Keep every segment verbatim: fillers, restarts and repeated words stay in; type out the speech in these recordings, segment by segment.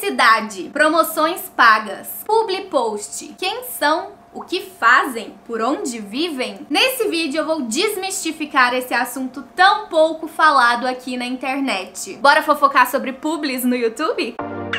Publicidade, promoções pagas, publi post. Quem são? O que fazem? Por onde vivem? Nesse vídeo eu vou desmistificar esse assunto tão pouco falado aqui na internet. Bora fofocar sobre publis no YouTube?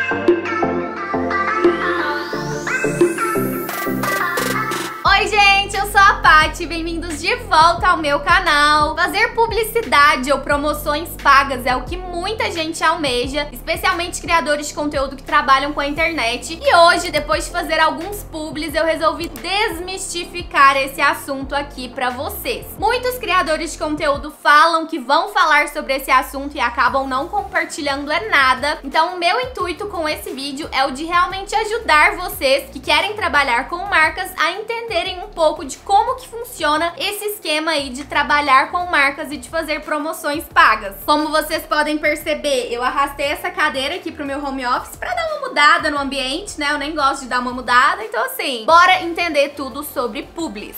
Oi gente, eu sou a Paty, bem-vindos de volta ao meu canal. Fazer publicidade ou promoções pagas é o que muita gente almeja, especialmente criadores de conteúdo que trabalham com a internet. E hoje, depois de fazer alguns publis, eu resolvi desmistificar esse assunto aqui pra vocês. Muitos criadores de conteúdo falam que vão falar sobre esse assunto e acabam não compartilhando é nada. Então o meu intuito com esse vídeo é o de realmente ajudar vocês que querem trabalhar com marcas a entenderem um pouco de como que funciona esse esquema aí de trabalhar com marcas e de fazer promoções pagas. Como vocês podem perceber, eu arrastei essa cadeira aqui pro meu home office pra dar uma mudada no ambiente, né? Eu nem gosto de dar uma mudada, então assim, bora entender tudo sobre publis.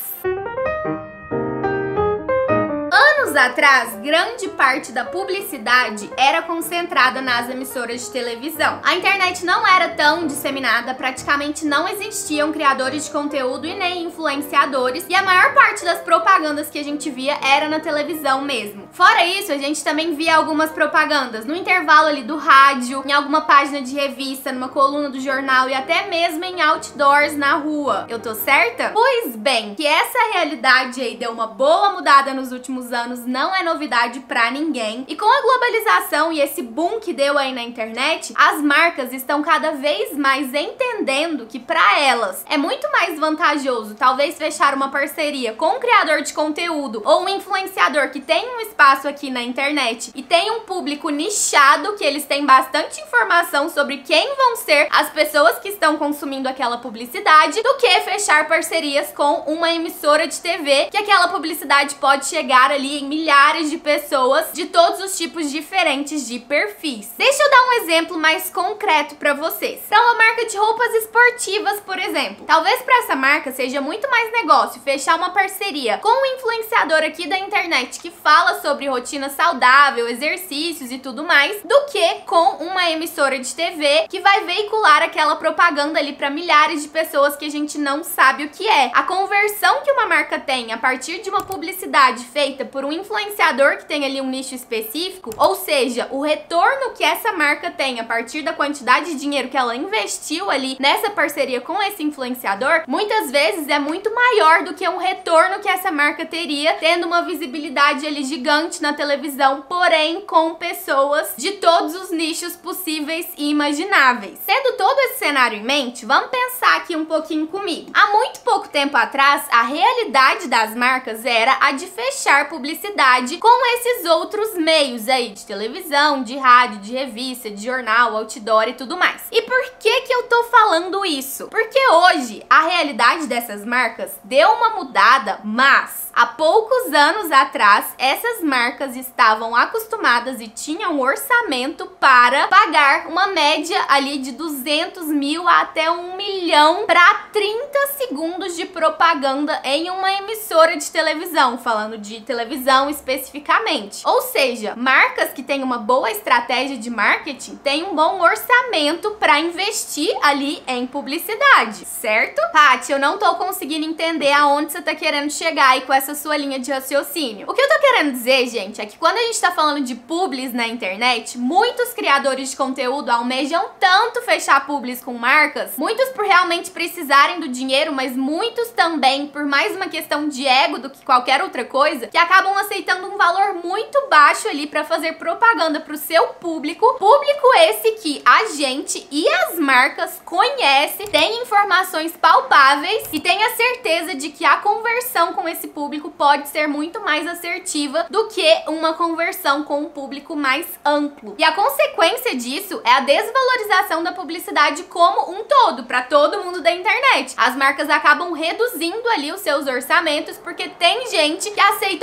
Anos atrás, grande parte da publicidade era concentrada nas emissoras de televisão. A internet não era tão disseminada, praticamente não existiam criadores de conteúdo e nem influenciadores, e a maior parte das propagandas que a gente via era na televisão mesmo. Fora isso, a gente também via algumas propagandas no intervalo ali do rádio, em alguma página de revista, numa coluna do jornal e até mesmo em outdoors na rua. Eu tô certa? Pois bem, que essa realidade aí deu uma boa mudada nos últimos anos não é novidade pra ninguém. E com a globalização e esse boom que deu aí na internet, as marcas estão cada vez mais entendendo que pra elas é muito mais vantajoso talvez fechar uma parceria com um criador de conteúdo ou um influenciador que tem um espaço aqui na internet e tem um público nichado, que eles têm bastante informação sobre quem vão ser as pessoas que estão consumindo aquela publicidade, do que fechar parcerias com uma emissora de T V, que aquela publicidade pode chegar ali em milhares de pessoas de todos os tipos diferentes de perfis. Deixa eu dar um exemplo mais concreto pra vocês. Então, uma marca de roupas esportivas, por exemplo. Talvez pra essa marca seja muito mais negócio fechar uma parceria com um influenciador aqui da internet que fala sobre rotina saudável, exercícios e tudo mais, do que com uma emissora de T V que vai veicular aquela propaganda ali pra milhares de pessoas que a gente não sabe o que é. A conversão que uma marca tem a partir de uma publicidade feita por um influenciador que tem ali um nicho específico, ou seja, o retorno que essa marca tem a partir da quantidade de dinheiro que ela investiu ali nessa parceria com esse influenciador, muitas vezes é muito maior do que um retorno que essa marca teria tendo uma visibilidade ali gigante na televisão, porém com pessoas de todos os nichos possíveis e imagináveis. Tendo todo esse cenário em mente, vamos pensar aqui um pouquinho comigo. Há muito pouco tempo atrás, a realidade das marcas era a de fechar publicidade com esses outros meios aí de televisão, de rádio, de revista, de jornal, outdoor e tudo mais. E por que que eu tô falando isso? Porque hoje a realidade dessas marcas deu uma mudada, mas há poucos anos atrás essas marcas estavam acostumadas e tinham um orçamento para pagar uma média ali de duzentos mil até um milhão para trinta segundos de propaganda em uma emissora de televisão, falando de televisão especificamente. Ou seja, marcas que têm uma boa estratégia de marketing têm um bom orçamento para investir ali em publicidade, certo? Paty, eu não tô conseguindo entender aonde você tá querendo chegar aí com essa sua linha de raciocínio. O que eu tô querendo dizer, gente, é que quando a gente tá falando de publis na internet, muitos criadores de conteúdo almejam tanto fechar publis com marcas, muitos por realmente precisarem do dinheiro, mas muitos também por mais uma questão de ego do que qualquer outra coisa, que acabam aceitando um valor muito baixo ali pra fazer propaganda pro seu público, público esse que a gente e as marcas conhecem, tem informações palpáveis e tem a certeza de que a conversão com esse público pode ser muito mais assertiva do que uma conversão com um público mais amplo. E a consequência disso é a desvalorização da publicidade como um todo, para todo mundo da internet. As marcas acabam reduzindo ali os seus orçamentos porque tem gente que aceita um preço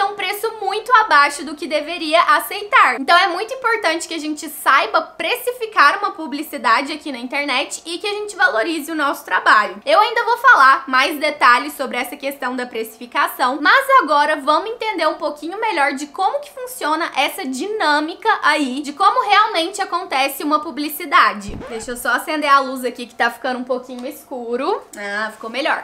preço muito abaixo do que deveria aceitar. Então é muito importante que a gente saiba precificar uma publicidade aqui na internet e que a gente valorize o nosso trabalho. Eu ainda vou falar mais detalhes sobre essa questão da precificação, mas agora vamos entender um pouquinho melhor de como que funciona essa dinâmica aí, de como realmente acontece uma publicidade. Deixa eu só acender a luz aqui que tá ficando um pouquinho escuro. Ah, ficou melhor.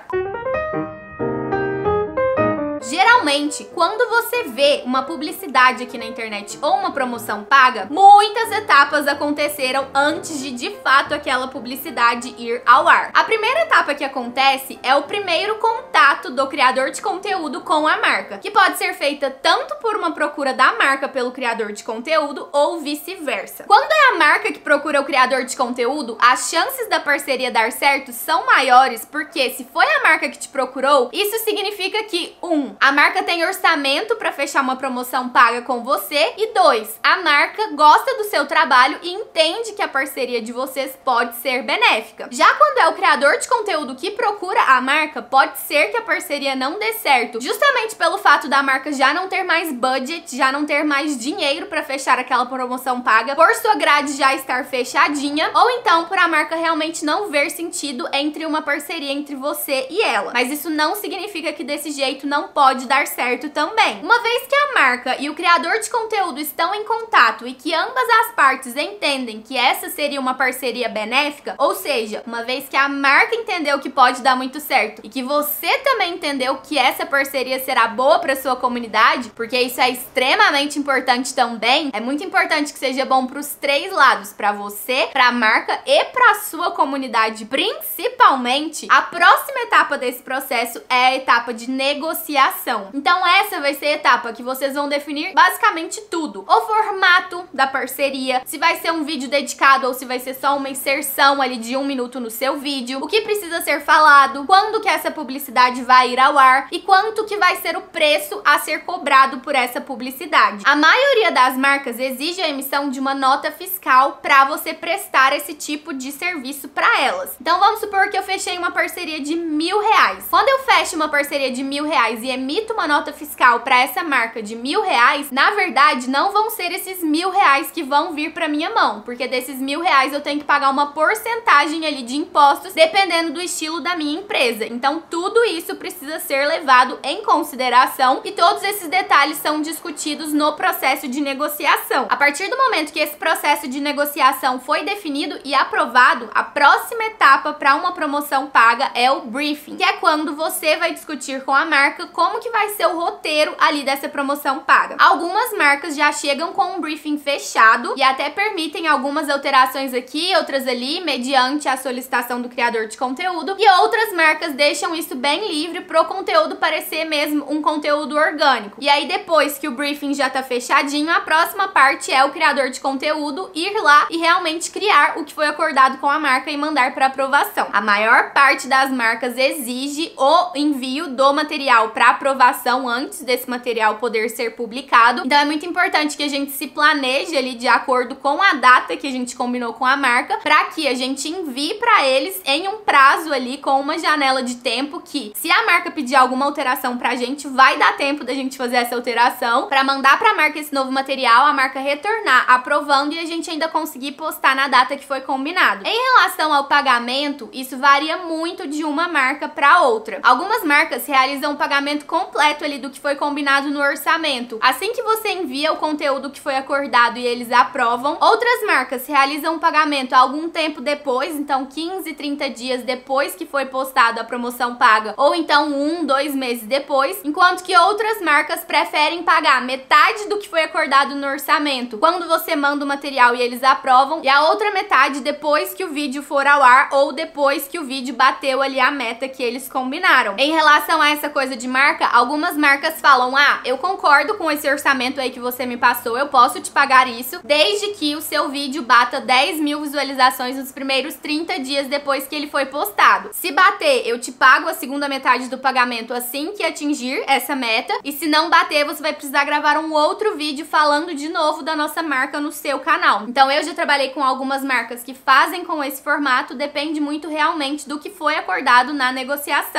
Geralmente, quando você vê uma publicidade aqui na internet ou uma promoção paga, muitas etapas aconteceram antes de, de fato, aquela publicidade ir ao ar. A primeira etapa que acontece é o primeiro contato do criador de conteúdo com a marca, que pode ser feita tanto por uma procura da marca pelo criador de conteúdo ou vice-versa. Quando é a marca que procura o criador de conteúdo, as chances da parceria dar certo são maiores, porque se foi a marca que te procurou, isso significa que, um, a marca tem orçamento para fechar uma promoção paga com você, e dois, a marca gosta do seu trabalho e entende que a parceria de vocês pode ser benéfica. Já quando é o criador de conteúdo que procura a marca, pode ser que a parceria não dê certo, justamente pelo fato da marca já não ter mais budget, já não ter mais dinheiro para fechar aquela promoção paga, por sua grade já estar fechadinha, ou então por a marca realmente não ver sentido entre uma parceria entre você e ela. Mas isso não significa que desse jeito não pode pode dar certo também. Uma vez que a marca e o criador de conteúdo estão em contato e que ambas as partes entendem que essa seria uma parceria benéfica, ou seja, uma vez que a marca entendeu que pode dar muito certo e que você também entendeu que essa parceria será boa para sua comunidade, porque isso é extremamente importante também, é muito importante que seja bom para os três lados, para você, para a marca e para a sua comunidade principalmente. A próxima etapa desse processo é a etapa de negociação. Então essa vai ser a etapa que vocês vão definir basicamente tudo. O formato da parceria, se vai ser um vídeo dedicado ou se vai ser só uma inserção ali de um minuto no seu vídeo, o que precisa ser falado, quando que essa publicidade vai ir ao ar e quanto que vai ser o preço a ser cobrado por essa publicidade. A maioria das marcas exige a emissão de uma nota fiscal para você prestar esse tipo de serviço para elas. Então vamos supor que eu fechei uma parceria de mil reais. Quando eu fecho uma parceria de mil reais e emito uma nota fiscal para essa marca de mil reais, na verdade não vão ser esses mil reais que vão vir para minha mão, porque desses mil reais eu tenho que pagar uma porcentagem ali de impostos, dependendo do estilo da minha empresa. Então tudo isso precisa ser levado em consideração e todos esses detalhes são discutidos no processo de negociação. A partir do momento que esse processo de negociação foi definido e aprovado, a próxima etapa para uma promoção paga é o briefing, que é quando você vai discutir com a marca como que vai ser o roteiro ali dessa promoção paga. Algumas marcas já chegam com um briefing fechado e até permitem algumas alterações aqui, outras ali, mediante a solicitação do criador de conteúdo, e outras marcas deixam isso bem livre para o conteúdo parecer mesmo um conteúdo orgânico. E aí depois que o briefing já tá fechadinho, a próxima parte é o criador de conteúdo ir lá e realmente criar o que foi acordado com a marca e mandar para aprovação. A maior parte das marcas exige o envio do material para aprovação antes desse material poder ser publicado. Então é muito importante que a gente se planeje ali de acordo com a data que a gente combinou com a marca, para que a gente envie para eles em um prazo ali, com uma janela de tempo que, se a marca pedir alguma alteração pra gente, vai dar tempo da gente fazer essa alteração para mandar pra marca esse novo material, a marca retornar aprovando e a gente ainda conseguir postar na data que foi combinado. Em relação ao pagamento, isso varia muito de uma marca para outra. Algumas marcas realizam o pagamento completo ali do que foi combinado no orçamento assim que você envia o conteúdo que foi acordado e eles aprovam. Outras marcas realizam o pagamento algum tempo depois, então quinze, trinta dias depois que foi postado a promoção paga, ou então um, dois meses depois, enquanto que outras marcas preferem pagar metade do que foi acordado no orçamento quando você manda o material e eles aprovam, e a outra metade depois que o vídeo for ao ar ou depois que o vídeo bateu ali a meta que eles combinaram. Em relação a essa coisa de marca, algumas marcas falam: ah, eu concordo com esse orçamento aí que você me passou, eu posso te pagar isso, desde que o seu vídeo bata dez mil visualizações nos primeiros trinta dias depois que ele foi postado. Se bater, eu te pago a segunda metade do pagamento assim que atingir essa meta, e se não bater, você vai precisar gravar um outro vídeo falando de novo da nossa marca no seu canal. Então eu já trabalhei com algumas marcas que fazem com esse formato, depende muito realmente do que foi acordado na negociação.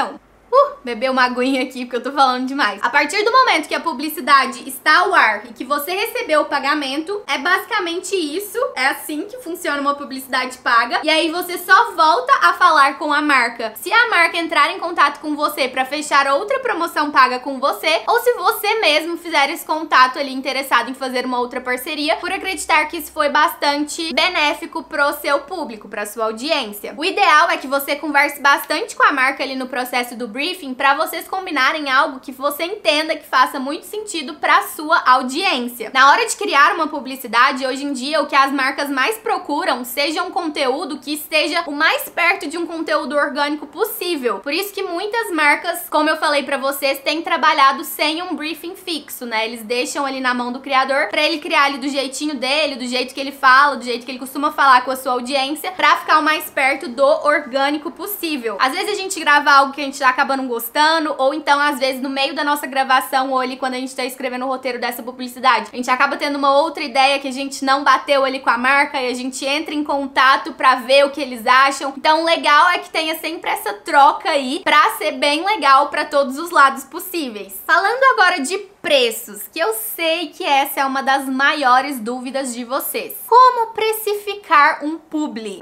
Uh, beber uma aguinha aqui porque eu tô falando demais. A partir do momento que a publicidade está ao ar e que você recebeu o pagamento, é basicamente isso. É assim que funciona uma publicidade paga. E aí você só volta a falar com a marca se a marca entrar em contato com você pra fechar outra promoção paga com você, ou se você mesmo fizer esse contato ali interessado em fazer uma outra parceria, por acreditar que isso foi bastante benéfico pro seu público, pra sua audiência. O ideal é que você converse bastante com a marca ali no processo do briefing para vocês combinarem algo que você entenda que faça muito sentido para sua audiência. Na hora de criar uma publicidade, hoje em dia o que as marcas mais procuram seja um conteúdo que esteja o mais perto de um conteúdo orgânico possível. Por isso que muitas marcas, como eu falei para vocês, têm trabalhado sem um briefing fixo, né? Eles deixam ali na mão do criador para ele criar ali do jeitinho dele, do jeito que ele fala, do jeito que ele costuma falar com a sua audiência, para ficar o mais perto do orgânico possível. Às vezes a gente grava algo que a gente acaba não gostando, ou então às vezes no meio da nossa gravação ou ali quando a gente tá escrevendo o roteiro dessa publicidade, a gente acaba tendo uma outra ideia que a gente não bateu ali com a marca e a gente entra em contato pra ver o que eles acham. Então o legal é que tenha sempre essa troca aí pra ser bem legal pra todos os lados possíveis. Falando agora de preços, que eu sei que essa é uma das maiores dúvidas de vocês. Como precificar um publi?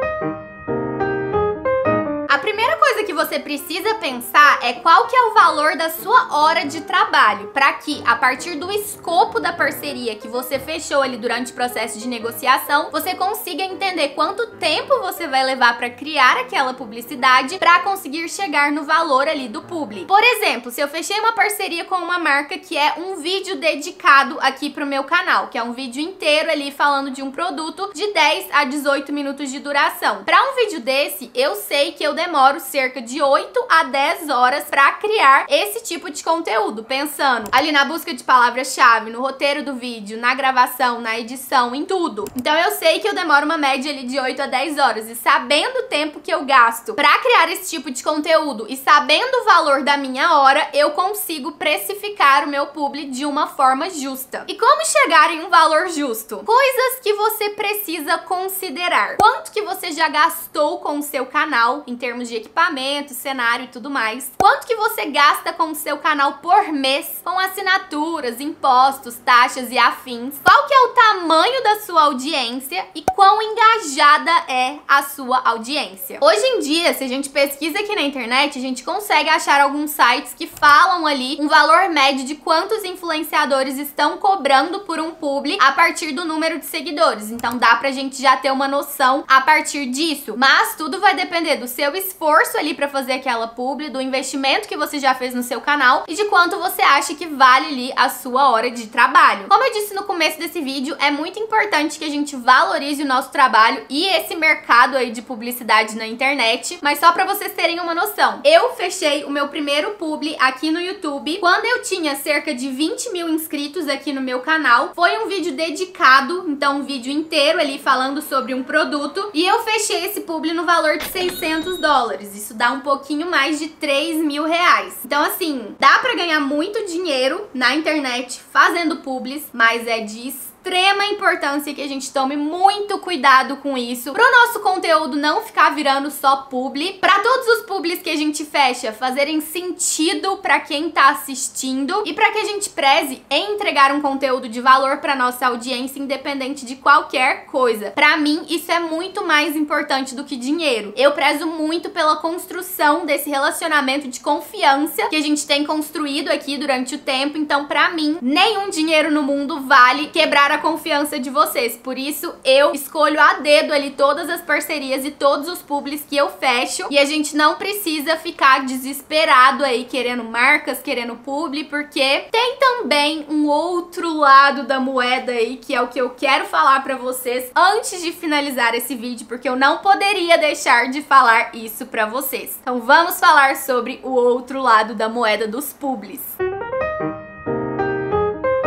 A primeira coisa que você precisa pensar é qual que é o valor da sua hora de trabalho, para que, a partir do escopo da parceria que você fechou ali durante o processo de negociação, você consiga entender quanto tempo você vai levar para criar aquela publicidade para conseguir chegar no valor ali do publi. Por exemplo, se eu fechei uma parceria com uma marca que é um vídeo dedicado aqui pro meu canal, que é um vídeo inteiro ali falando de um produto de dez a dezoito minutos de duração. Para um vídeo desse, eu sei que eu demoro cerca de oito a dez horas para criar esse tipo de conteúdo, pensando ali na busca de palavras-chave, no roteiro do vídeo, na gravação, na edição, em tudo. Então eu sei que eu demoro uma média ali de oito a dez horas, e sabendo o tempo que eu gasto para criar esse tipo de conteúdo e sabendo o valor da minha hora, eu consigo precificar o meu publi de uma forma justa. E como chegar em um valor justo? Coisas que você precisa considerar. Quanto que você já gastou com o seu canal em termos de equipamento, cenário e tudo mais. Quanto que você gasta com o seu canal por mês, com assinaturas, impostos, taxas e afins. Qual que é o tamanho da sua audiência e quão engajada é a sua audiência. Hoje em dia, se a gente pesquisa aqui na internet, a gente consegue achar alguns sites que falam ali um valor médio de quantos influenciadores estão cobrando por um publi a partir do número de seguidores. Então dá pra gente já ter uma noção a partir disso. Mas tudo vai depender do seu esforço ali pra fazer aquela publi, do investimento que você já fez no seu canal e de quanto você acha que vale ali a sua hora de trabalho. Como eu disse no começo desse vídeo, é muito importante que a gente valorize o nosso trabalho e esse mercado aí de publicidade na internet, mas só pra vocês terem uma noção. Eu fechei o meu primeiro publi aqui no YouTube quando eu tinha cerca de vinte mil inscritos aqui no meu canal. Foi um vídeo dedicado, então um vídeo inteiro ali falando sobre um produto, e eu fechei esse publi no valor de seiscentos dólares. Isso dá um pouquinho mais de três mil reais. Então assim, dá pra ganhar muito dinheiro na internet fazendo publis, mas é de extrema importância que a gente tome muito cuidado com isso, pro nosso conteúdo não ficar virando só publi, pra todos os publis que a gente fecha fazerem sentido pra quem tá assistindo e pra que a gente preze em entregar um conteúdo de valor pra nossa audiência, independente de qualquer coisa. Pra mim, isso é muito mais importante do que dinheiro. Eu prezo muito pela construção desse relacionamento de confiança que a gente tem construído aqui durante o tempo, então pra mim, nenhum dinheiro no mundo vale quebrar a confiança de vocês. Por isso eu escolho a dedo ali todas as parcerias e todos os publis que eu fecho, e a gente não precisa ficar desesperado aí querendo marcas, querendo publi, porque tem também um outro lado da moeda aí, que é o que eu quero falar pra vocês antes de finalizar esse vídeo, porque eu não poderia deixar de falar isso pra vocês. Então vamos falar sobre o outro lado da moeda dos publis.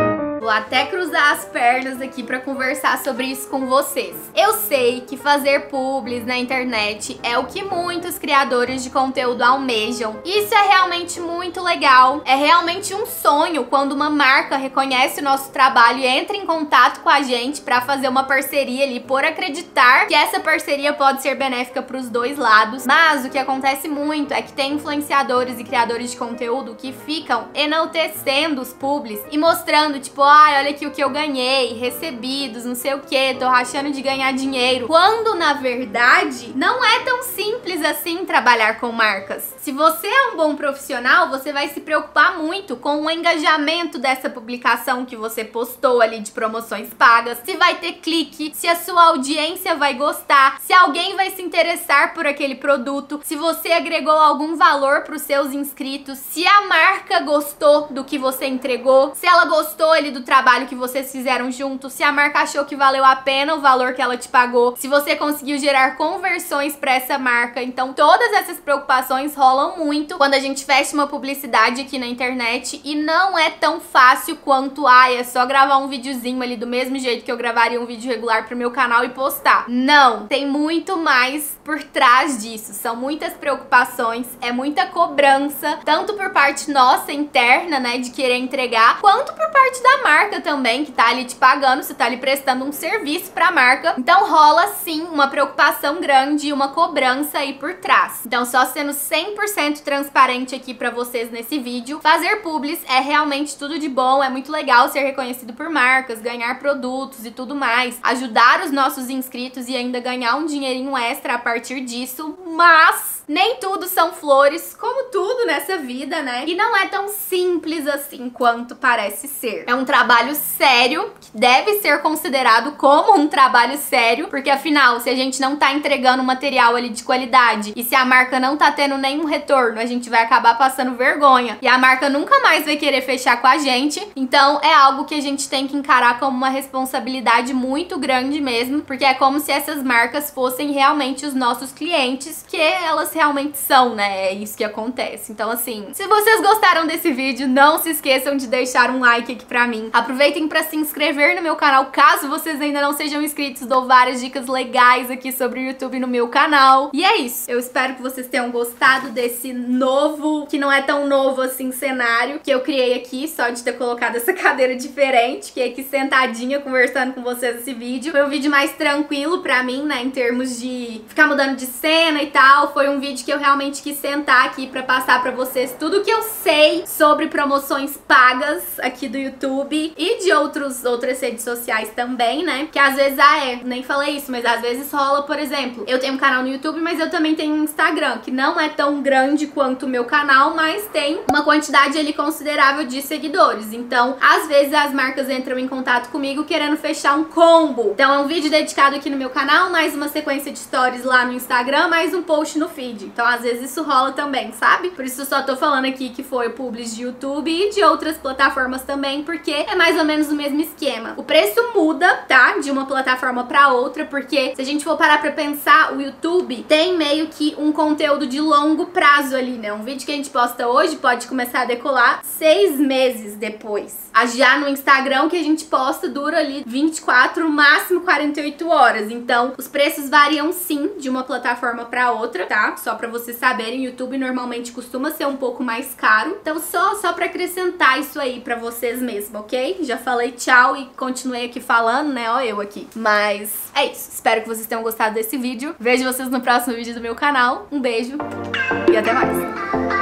vou até cruzar as pernas aqui pra conversar sobre isso com vocês. Eu sei que fazer publis na internet é o que muitos criadores de conteúdo almejam. Isso é realmente muito legal. É realmente um sonho quando uma marca reconhece o nosso trabalho e entra em contato com a gente pra fazer uma parceria ali, por acreditar que essa parceria pode ser benéfica pros dois lados. Mas o que acontece muito é que tem influenciadores e criadores de conteúdo que ficam enaltecendo os publis e mostrando, tipo, ai, olha aqui o que eu ganhei, recebidos, não sei o que, tô rachando de ganhar dinheiro. Quando, na verdade, não é tão simples assim trabalhar com marcas. Se você é um bom profissional, você vai se preocupar muito com o engajamento dessa publicação que você postou ali de promoções pagas, se vai ter clique, se a sua audiência vai gostar, se alguém vai se interessar por aquele produto, se você agregou algum valor para os seus inscritos, se a marca gostou do que você entregou, se ela gostou ali do trabalho que vocês fizeram juntos, se a marca achou que valeu a pena o valor que ela te pagou, se você conseguiu gerar conversões para essa marca. Então todas essas preocupações rolam muito quando a gente fecha uma publicidade aqui na internet, e não é tão fácil quanto, ai, é só gravar um videozinho ali do mesmo jeito que eu gravaria um vídeo regular pro meu canal e postar. Não, tem muito mais por trás disso. São muitas preocupações, é muita cobrança, tanto por parte nossa interna, né, de querer entregar, quanto por parte da marca também, que tá ali te pagando, você tá ali prestando um serviço pra marca. Então rola sim uma preocupação grande e uma cobrança aí por trás. Então, só sendo cem por cento transparente aqui pra vocês nesse vídeo, fazer publis é realmente tudo de bom, é muito legal ser reconhecido por marcas, ganhar produtos e tudo mais, ajudar os nossos inscritos e ainda ganhar um dinheirinho extra a partir disso, mas nem tudo são flores, como tudo nessa vida, né? E não é tão simples assim quanto parece ser. É um trabalho sério, que deve ser considerado como um trabalho sério, porque afinal, se a gente não tá entregando material ali de qualidade e se a marca não tá tendo nenhum retorno, a gente vai acabar passando vergonha e a marca nunca mais vai querer fechar com a gente. Então é algo que a gente tem que encarar como uma responsabilidade muito grande mesmo, porque é como se essas marcas fossem realmente os nossos clientes, que elas realmente são, né? É isso que acontece. Então, assim, se vocês gostaram desse vídeo, não se esqueçam de deixar um like aqui pra mim. Aproveitem pra se inscrever no meu canal, caso vocês ainda não sejam inscritos. Dou várias dicas legais aqui sobre o YouTube no meu canal. E é isso. Eu espero que vocês tenham gostado desse novo, que não é tão novo assim, cenário que eu criei aqui, só de ter colocado essa cadeira diferente. Fiquei aqui sentadinha conversando com vocês nesse vídeo. Foi um vídeo mais tranquilo pra mim, né, em termos de ficar mudando de cena e tal. Foi um vídeo que eu realmente quis sentar aqui pra passar pra vocês tudo que eu sei sobre promoções pagas aqui do YouTube e de outros, outras redes sociais também, né? Que às vezes, ah, é, nem falei isso, mas às vezes rola, por exemplo, eu tenho um canal no YouTube, mas eu também tenho um Instagram, que não é tão grande quanto o meu canal, mas tem uma quantidade ali considerável de seguidores. Então, às vezes as marcas entram em contato comigo querendo fechar um combo. Então é um vídeo dedicado aqui no meu canal, mais uma sequência de stories lá no Instagram, mais um post no feed. Então às vezes isso rola também, sabe? Por isso eu só tô falando aqui que foi publis de YouTube e de outras plataformas também, porque é mais ou menos o mesmo esquema. O preço muda, tá? De uma plataforma pra outra, porque se a gente for parar pra pensar, o YouTube tem meio que um conteúdo de longo prazo ali, né? Um vídeo que a gente posta hoje pode começar a decolar seis meses depois. Já no Instagram, que a gente posta dura ali vinte e quatro, máximo quarenta e oito horas. Então, os preços variam sim de uma plataforma pra outra, tá? Só pra vocês saberem, o YouTube normalmente costuma ser um pouco mais caro. Então, só, só pra acrescentar isso aí pra vocês mesmo, ok? Já falei tchau e continuei aqui falando, né? Ó eu aqui. Mas é isso. Espero que vocês tenham gostado desse vídeo. Vejo vocês no próximo vídeo do meu canal. Um beijo e até mais.